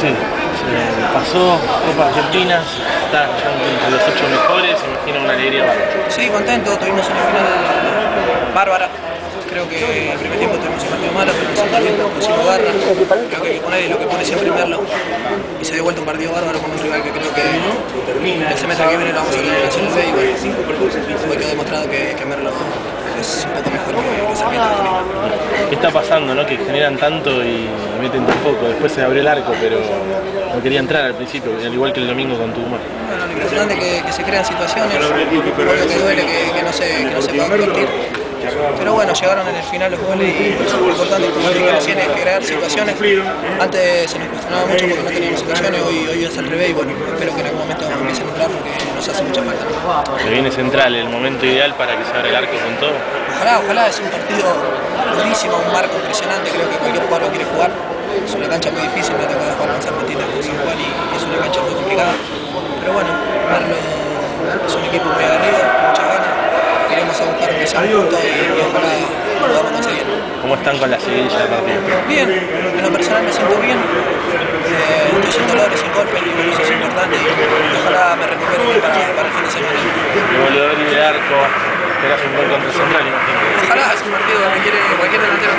Sí, se pasó Copa Argentina, está ya entre los 8 mejores, imagino una alegría bárbara. Sí, contento, tuvimos una final bárbara. Creo que el primer tiempo tuvimos un partido malo, pero en el segundo tiempo pusimos garra. Creo que hay que poner y lo que pone siempre primerlo. Y se dio vuelta un partido bárbaro con un rival que creo que el semestre que viene lo vamos a tener en Nacional B. Y bueno, hoy quedó demostrado que Merlo es un poco mejor que Sarmiento también. ¿Qué está pasando, no? Que generan tanto y meten tan poco? Después se abrió el arco, pero no quería entrar al principio, al igual que el domingo con Tucumán. Bueno, lo impresionante es que se crean situaciones, lo que duele que no se pueda convertir. Pero bueno, llegaron en el final los goles y lo importante como que nos tiene que crear situaciones. Antes se nos cuestionaba mucho porque no teníamos situaciones, hoy es al revés y bueno, espero que en algún momento empiecen a entrar porque nos hace mucha falta, ¿no? Se viene Central, el momento ideal para que se abra el arco con todo. Ojalá, es un partido durísimo, un marco impresionante, creo que cualquier jugador lo quiere jugar. Es una cancha muy difícil, me ha tocado jugar con Sarmiento con San Juan y es una cancha muy complicada. Pero bueno, Merlo es un equipo muy aguerrido, con muchas ganas. Queremos a buscar que sea un punto y ojalá lo podamos conseguir. ¿Cómo están con la seguidilla del partido? Bien, en lo personal me siento bien. Estoy sin dolores, sin golpes, y bueno, eso es importante y ojalá me recupere bien para el fin de semana. El goleador y el arco, esperás un gol contra Central, imagino. Ojalá, es un partido que quiere cualquier delantero